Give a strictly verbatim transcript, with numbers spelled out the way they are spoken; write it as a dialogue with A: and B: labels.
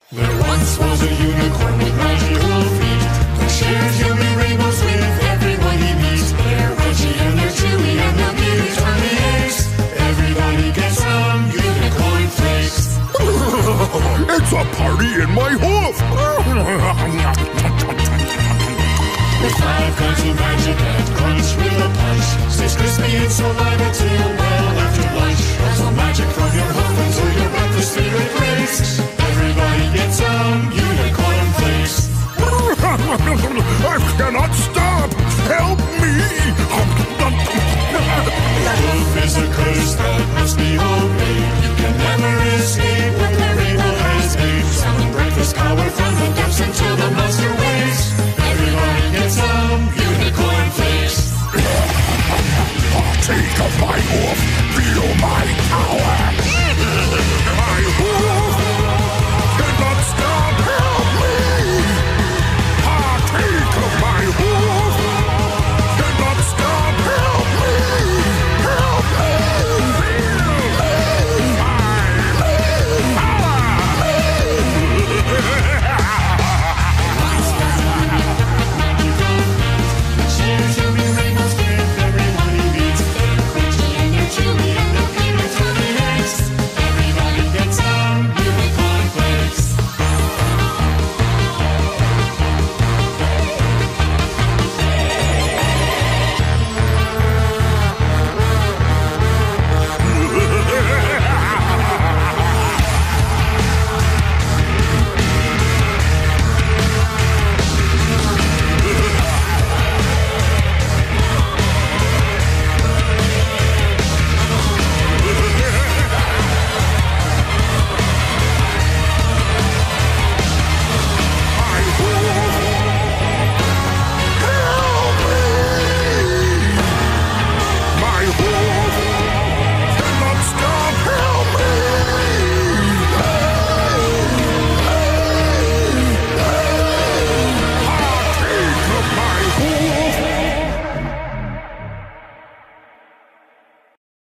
A: There once was a unicorn with magical feet, who shared human rainbows with everyone he meets. They're Reggie and they're Chewy and they'll be twenty-eight. Everybody gets some unicorn flakes.
B: It's a party in my hoof!
A: With five kinds of magic and crunch with a punch, stays crispy and saliva till well after lunch. Also magic from your hoof until your breakfast spirit breaks. Everybody